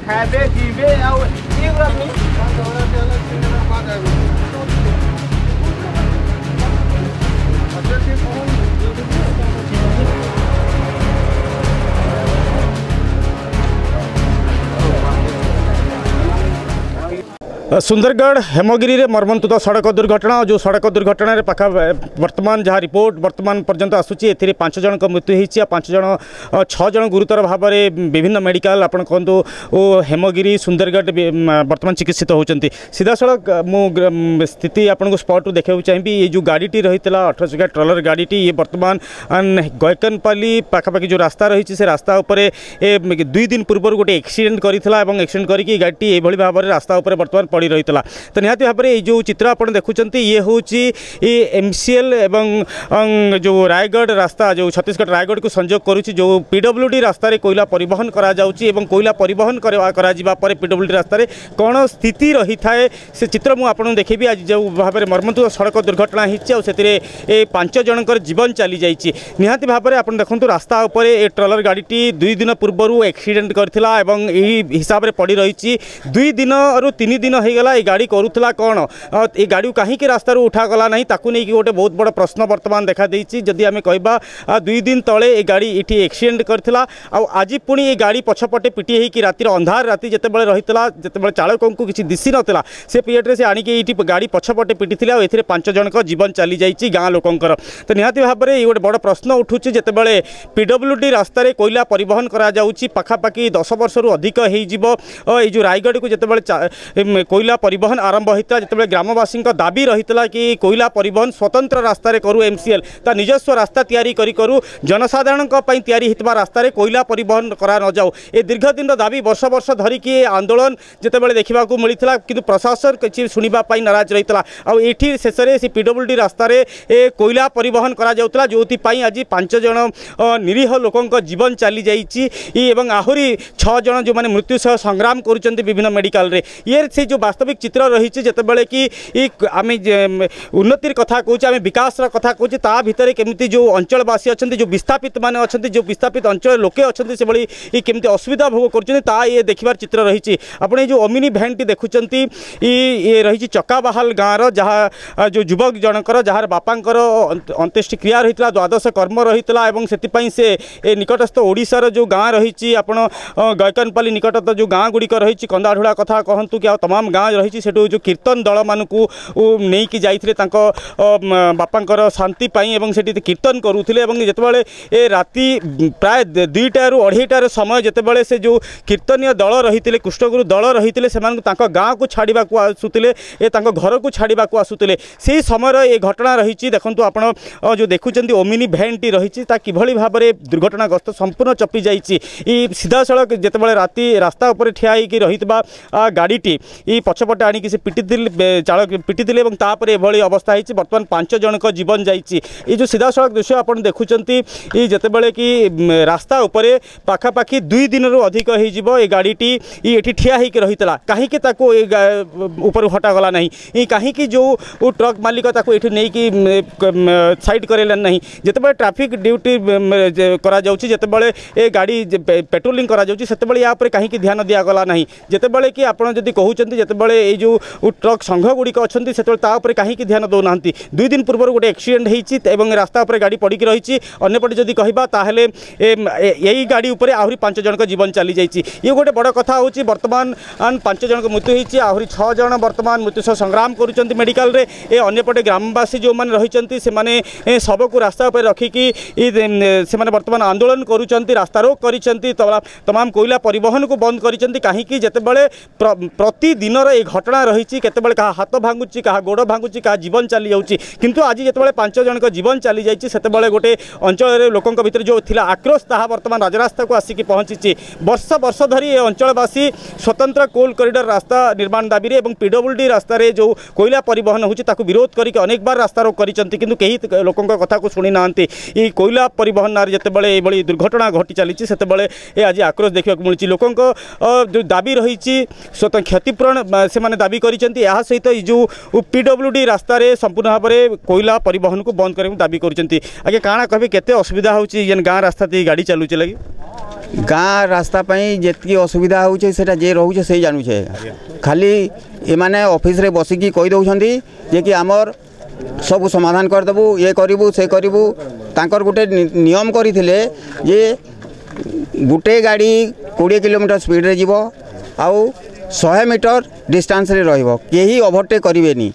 खाबे जीवे आउ ये सुंदरगढ़ हेमगिरी रे मर्मन्तुद सड़क दुर्घटना जो सड़क दुर्घटना रे पाखा वर्तमान जहाँ रिपोर्ट वर्तमान पर्यंत आसूची ए 5 जन मृत्यु होती 5 जन 6 जन गुरुतर भाव में विभिन्न मेडिकल आप कहतु हेमगिरी सुंदरगढ़ वर्तमान चिकित्सित होती सीधा सड़क मु स्थिति आपको स्पॉट देखा चाहिए ये जो गाड़ी रही 18 चकिया ट्रलर गाड़ी ये वर्तमान गयकनपाली पाखापाखि जो रास्ता रही से रास्ता उपर 2 दिन पूर्व गोटे एक्सीडेंट करता एक्सीडेंट करके गाड़ी ये भाव में रास्ता उपर वर्तमान पड़ी रही तो निहाती भाव में जो चित्र आप देखुं ये हूँ MCL एवं जो रायगढ़ रास्ता जो छत्तीसगढ़ रायगढ़ को संजोग करुच्ची जो PWD रास्तार कोयला परिवहन करा कोयला परिवहन कर PWD रास्तार कौन स्थिति रही थाए से चित्र मुझे देखी आज जो भाव में मर्मन्तुद सड़क दुर्घटना होती 5 जनकर जीवन चली जाइए निहाती भाव में आप देखो रास्ता उपर ए ट्रलर गाड़ी 2 दिन पूर्व एक्सीडेंट करथिला एवं यही हिसाब से पड़ी रही 2 दिन रु 3 दिन होगा ये गाड़ी करूला कौन ये गाड़ी कहीं रास्तार उठागला ना ताकू नहीं गोटे बहुत बड़ प्रश्न वर्तमान देखा देछि जदि आमे कहबा 2 दिन तले ये गाड़ी इठी एक्सीडेंट करथिला आज पुणी ये गाड़ी पछपटे पिटी होगी रातिर अंधार राति जितेबाला रहीतला जितेबाला चालकों को किसी दिशी नथिला से पीरियड से आनिक ये गाड़ी पछपटे पिटी ए 5 जन जीवन चली जाइए गाँ लोकंकर तो निहाती भाव में ये गोटे बड़ प्रश्न उठुची जितेबाला PWD रास्तार कोयला परिवहन करा जाउची पाखापाखि 10 वर्ष रु अधिक हो जो रायगढ़ को जितेबाला कोयला परिवहन आरंभ होता जिते ग्रामवासी दाबी रही कि कोयला परिवहन स्वतंत्र रास्तार करू MCL ता निजस्व रास्ता तैयारी करू जनसाधारण तैयारी होता रास्तार कोयला परिवहन करा न जाऊ ए दीर्घ दिन दाबी वर्ष वर्ष धरिकी आंदोलन जितेबाला देखा मिलता कि प्रशासन किसी शुणापी नाराज रही आठी शेष से PWD रास्तार कोयला परिवहन करा जो आज 5 जन निरीह लोकों जीवन चली जाइए आहरी 6 जन जो मैंने मृत्यु सह संग्राम करुँच विभिन्न मेडिकल रे ये से जो वास्तविक चित्र रही जितेबाला कि आम उन्नतिर कथा कौचे आम विकास कथा कौचे ता भितर केमती जो अंचलवासी अच्छा जो विस्थापित माने अच्छा जो विस्थापित अंचल लोके अच्छा से भाई केमती असुविधा भोग कर ये देखबार चित्र रही आपने जो ओमिनी भैन टी देखुंत ये रही चकाबाहाल गाँव जहाँ जो युवक जनकर जार बापांकर अंत्येष्टि क्रिया रही द्वादश कर्म रही से निकटस्थ ओडिशार जो गाँ रही आप गयकनपाली निकटस्थ जो गाँ गुड़िक रही कंदाढुड़ा कथा कहतु कि तमाम गाँ रही से जो कीर्तन दल मानक नहीं कि जाइए बापांकर शांति एवं से कीर्तन करुले जितेबाला ए राति प्राय 2टा रु 2:30 समय जितेबाला से जो कीर्तनीय दल रही कृष्णगुरु दल रही गाँ को छाड़ा आसुले घर को छाड़ा आसुले से समय ये घटना रही देखो आप जो देखुं ओमिनी भैन टी रही कि भाव में दुर्घटनाग्रस्त संपूर्ण चपी जाइए सीधा सड़क जितेबाला राति रास्ता उपर ठिया रही गाड़ी ये पछपटे आनिक से पिटी चालक पिटी एभली अवस्था होती बर्तमान 5 जन जीवन जाइए ये जो सीधा सड़क दृश्य आप देखुं ये जितेबाला कि रास्ता उपर पाखापाखि 2 दिन रु अधिक हो गाड़ी ये ठिया होकर रही कहीं ऊपर हटागला ना कहीं जो ट्रक मालिक ये नहीं साइड करेला ना जितेबाला ट्राफिक ड्यूटी जितेबाला ये गाड़ी पेट्रोलिंग करते या कहीं ध्यान दिगला ना जितेबाला कि आपड़ जदि कहते जितेबाला ये जो ट्रक संघ गुड़िक अच्छा से कहीं ध्यान दौना 2 दिन पूर्व गोटे एक्सीडेंट होती रास्ता उपर गाड़ी पड़ी रही अंपटे जदि कहबा यही गाड़ी उपर आहरी 5 जन जीवन चली जाइए ये गोटे बड़ कथा हूँ बर्तमान 5 जन मृत्यु होती आहरी 6 जन बर्तमान मृत्यु सह संग्राम करुँच मेडिकल रे अंपटे ग्रामवासी जो मैंने रही से शव को रास्ता उपर रखिकी से बर्तमान आंदोलन करुँच रास्ता रोक कर तमाम कोयला परिवहन को बंद कर कहीं जितेबाला प्रतिदिन ये घटना रही केतबेले क्या हाथ भांगुची क्या गोड़ भांगुची क्या जीवन चली जाऊँगी किंतु आज जितेबाला 5 जन जीवन चली जाइए से गोटे अंचल लोकों भितर जो थिला आक्रोश ताहा वर्तमान राजरास्ता को आसिक पहुँची वर्ष वर्ष धरी ये अंचलवासी स्वतंत्र कोल कॉरिडोर रास्ता निर्माण दाबी और PWD रास्तार जो कोयला परिवहन होची विरोध करके अनेक बार रास्ता रोक करी कहीं लोकों कथा को शुणी ना कोयला परिवहन ना जितेबाला ये दुर्घटना घटी चली से आज आक्रोश देखा मिली लोकों जो दाबी रही स्वतः क्षतिपूरण से दाबी कर सहित जो PWD रास्तार संपूर्ण भाव में कोयला परिवहन को बंद करने दाबी कर आगे काଣା कहे केते असुविधा होची गाँ रास्ता गाड़ी चलुचे लगी गाँ रास्ता जी असुविधा होचे सेटा जे रोचे से जानूचे खाली एमाने ऑफिस रे बसिकी कही दौरान जे कि आमर सब समाधान करदेबू ये करूँ से करूँ तांकर गोटे नियम करथिले जे गोटे गाड़ी 20 किलोमीटर स्पीड रे जीवो आउ 100 मीटर डिस्टेंस रे रहिबो केही ओवरटेक करिवेनी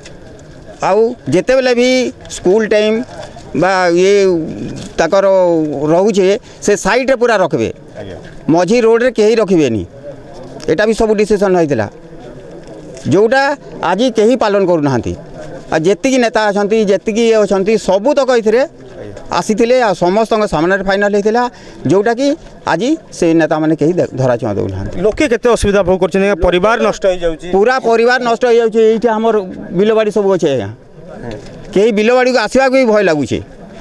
आउ जेते बेले भी स्कूल टाइम बा ये ताकर रोचे से साइड रे पूरा रखबे मझी रोड रे केही रखिबेनी एटा भी सब डिसीजन होइतिला जोटा आज केही पालन करू नाहंती आ जेतिकी नेता अछंती जेतिकी अछंती सबू तक एथिरे आसीथिले आ समस्त सामने फाइनल होइतिला जोटा कि आज से नेता माने केही धरा छुआ दउ नाहंती लोके केते असुविधा भोग करछन परिवार नष्ट हो जाउची पूरा परिवार नष्ट हो जाउची एठी हमर बिलबाड़ी सब अछि केही बिलबाड़ी को आसीबा को भय लागुची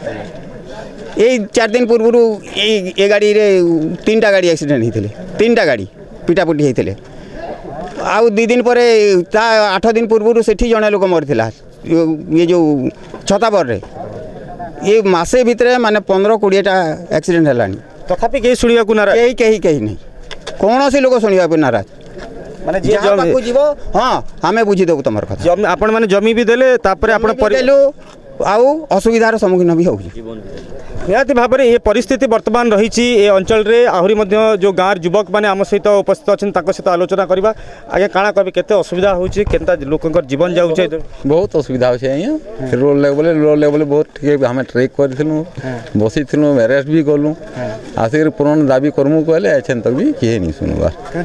ए 4 दिन पूर्व ए गाड़ी रे 3टा गाड़ी एक्सीडेंट होइतिले 3टा गाड़ी पिटापुटी होइतिले आउ 2 दिन पर 8 दिन पूर्व सेठी जने लोक मरथिला ये जो छतापर रे ये मासे भितरे माने 15-20टा एक्सीडेंट हलानी तथापि केही सुनिया को नाराज केही नहीं कौन से लोग सुनिया को नाराज माने जे पाखु जीवो हां हमें बुझी देबो तमर कथा आपण माने जमी भी देले तापरे आपण परिलो आउ असुविधार सम्मुखीन भी होउची निहाती भाव में ये परिस्थिति वर्तमान रही अंचल रे आहरी जो गाँव युवक मैंने आम सहित उपस्थित अच्छा सहित आलोचना करवा आगे काଣା कह केते असुविधा होची केनता लोकंकर जीवन जाउछे बहुत असुविधा होछे आया रोड लेवल बहुत ठीक हमें ट्रेक करथिलु बसिथिलु अरेस्ट भी करलु आसिक पूर्ण दाबी करमु कहले एछन तक भी किहे नहीं सुनबा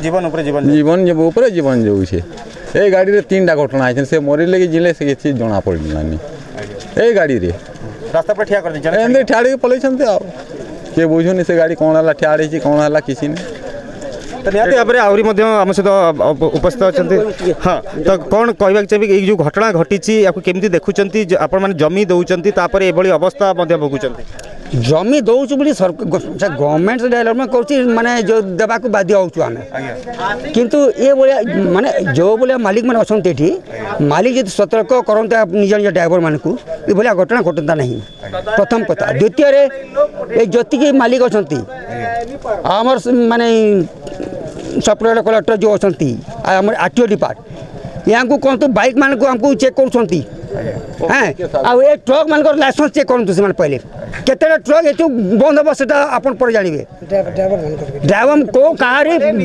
जीवन जाउछे ए गाड़ी रे 3टा घटना आछन से मरिले कि जिले से चीज जणा पड़लानी ए गाड़ी रे रास्ता पर ठिया कर दी एंदे ठाड़ी पलैछन्ते आ के बुझुनी से गाड़ी कोन हला ठाड़ी छी कोन हला किसी ने तो निहाती भाव में आहरी आम सहित उपस्थित अच्छा हाँ तो कौन कहवाक चाहिए ये जो घटना घटी या केमती देखुंत आपण मैंने जमी दौरान तापर ये अवस्था भोगुंट जमी दौचु बोली गवर्नमेंट डेवलपमेंट कर माने जो देवा को बाध्य होचु आमे किंतु ये बोलिया माने जो बोलिया मालिक माने अछंते एठी मालिक जदि सतर्क करंते निज निज ड्राइवर मान को ये बोलिया घटना घटता नहीं प्रथम कथा द्वितीय रे ए जति के मालिक अछंती हमर माने सब कलेक्टर जो अछंती हमर आरटीओ डिपार्ट यहाँ को कौन तो बाइक मान को हमको चेक कर हाँ ट्रक मान लाइसेंस चेक करूँ से पहले केते ट्रक ये बंद हम से आपन पर जानवे ड्राइवर को कहाँ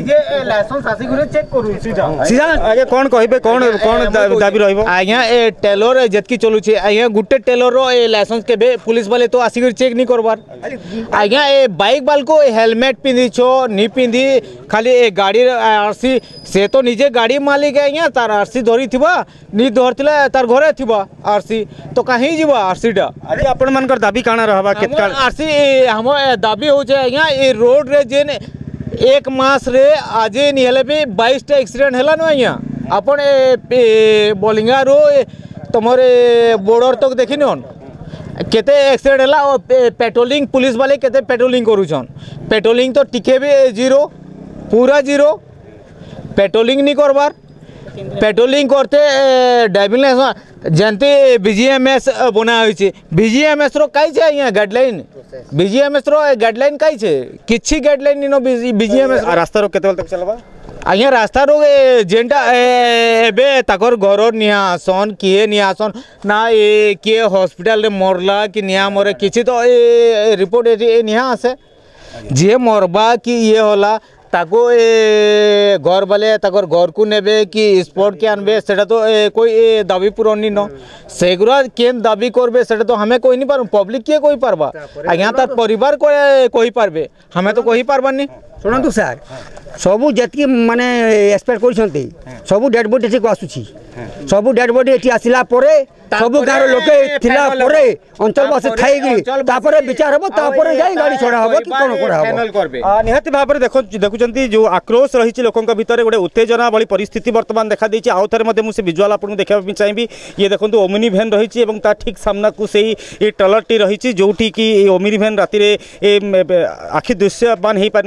सीधा आगे कौन कहे कौन कौन दाबी रही आज्ञा ए टेलर जितकी चलुचे आज्ञा गोटे टेलर लाइसेंस के पुलिस वाले तो आसिक चेक नहीं करवार आज्ञा ए बाइक वाल को हेलमेट पिंधि छो नहीं पिंधि खाली ए गाड़ी आरसी से तो निजे गाड़ी मालिक है आज्ञा तार आरसी धरी थिबा नहीं धरथिला तार घरे थिबा आरसी तो कहीं जीवा आरसी डा अरे आपण मानकर दाबी काना रहबा केतका आरसी हम दाबी होचे आज्ञा ए रोड रे जेन एक मास रे आज नहीं हेले भी 22टा एक्सीडेंट हैला न आज्ञा आपण बोलिंगा रो तुमर बॉर्डर तक देखि न केते एक्सीडेंट हैला पेट्रोलिंग पुलिस वाले केते पेट्रोलिंग करूछन पेट्रोलिंग तो टिके भी जीरो पूरा जीरो पेट्रोलिंग नहीं करवार पेट्रोलिंग करते ड्राइविंग लाइसेंस जानते बीजीएमएस बना होइछे बीजीएमएस रो काई छे यहाँ गाइडलाइन बीजीएमएस रो गाइडलाइन काई छे किछि गाइडलाइन नो बीजीएमएस रास्ता रो केते तक चलबा आज्ञा रास्ता रो जेनटा एबे ताकर घर निया आसन किए निया आसन ना ए किए हॉस्पिटल रे मरला कि निया मरे किछि तो ए रिपोर्ट ए निया आसे जे मरबा कि ये होला ताको ए घर वाले ताकर घर को नेबे कि स्पॉट के आनबे सेटा तो कोई दाबी पूरण नहीं न सेगुरा केन दाबी करबे सेटा तो हमें कोई नहीं पार पब्लिक के कोई पारबा आज्ञा तार परिवार को कोई पारबे हमें तो कोई पारबानी शुणु सर सबू जी माने एक्सपेक्ट करछंती सबू डेड बॉडी एठी को आसुची सबू डेड बॉडी एठी आसिला परे सबू गारो लोके थिला परे अंचलवासी थाई तापरे विचार हबो तापरे जाई गाड़ी छोड़ा हबो कि कोन कोरा हबो निहाती भाव में देखुंत जो आक्रोश रही लोकों भितर गोटे उत्तेजना वाली परिस्थिति वर्तमान देखा देछि आउ थरे मध्ये मुझे विजुअल आपको देखा चाहिए ये देखो ओमिनी भैन रही ठीक सामना को से ट्रलर टी रही जोठी कि ओमिनी भैन राति आखि दृश्यमान हो पारि नथिला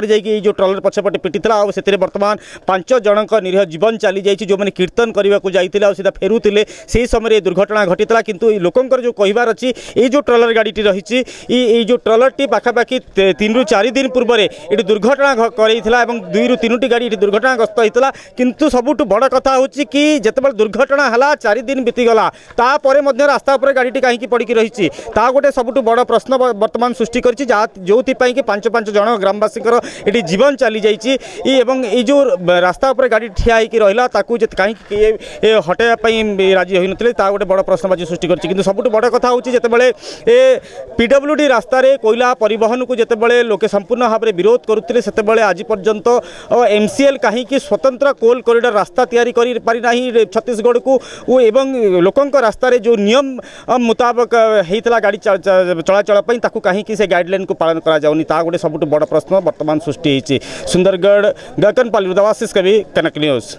तापर जाइए जो ट्रलर पछपटे पिटिला आ से बर्तमान 5 जनक निरीह जीवन चली जाइए जो मैंने कीर्तन करने को जाते सीधा फेरुले से समय दुर्घटना घटीला किंतु लोकंर जो कहबार अच्छी ये जो ट्रलर गाड़ी रही ये जो ट्रलर टी पाखापाखि 3 ରୁ 4 दिन पूर्व ये दुर्घटना कराइला 2 ରୁ 3ଟି गाड़ी दुर्घटनाग्रस्त होता किंतु सबुठ बड़ कथा हूँ कि जितेबाला दुर्घटना है 4 दिन बीतीगला तापर रास्ता उपर गाड़ी कहीं पड़ी रही गोटे सबुठ बड़ प्रश्न बर्तमान सृष्टि कर जो कि 5 जन ग्रामवासी ये जीवन चली जाइए जो रास्ता उपर गाड़ी ठिया रहा कहीं हटाइवाई राजी हो ना गोटे बड़ प्रश्नबाजी सृष्टि कर सबुठ बड़ कथा हूँ जितेबाला PWD रास्तार कोईला परिवहन को जितेबाला लोके संपूर्ण भाव में विरोध करुले से आज पर्यंत MCL कहीं स्वतंत्र कोल कॉरिडोर रास्ता तैयारी कर पारि नाही छत्तीसगढ़ को एवं लोकंक रास्तार जो नियम मुताबक होता गाड़ी चलाचल कहीं से गाइडलाइन को पालन करा जाउनी ता गोटे सबुठ बड़ प्रश्न वर्तमान सृष्टि होती। सुंदरगढ़ गगनपाली देवाशीष कवि कनक न्यूज।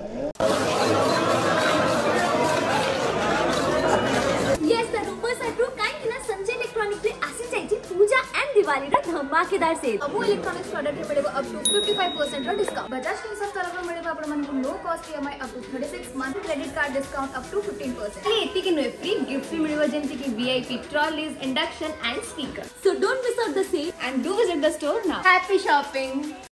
धमाकेदार सेल अमू इलेक्ट्रॉनिक्स प्रोडक्ट रे मिलेबो अप टू 55% रो डिस्काउंट बजाज फिनसर्व तरफ रो मिलेबो आपण मन को low cost EMI up to 36 month credit card discount up to 15%। ये एती के नो फ्री गिफ्ट भी मिलेबो जेंति की VIP trolleys induction and speaker. So don't miss out the sale and do visit the store now. Happy shopping.